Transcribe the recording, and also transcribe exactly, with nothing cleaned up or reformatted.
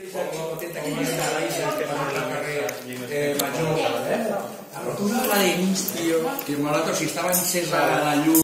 potente que llega a la isla, este va en la carrera major, eh? La de dins, tio. Que malato, si estava encesa la llum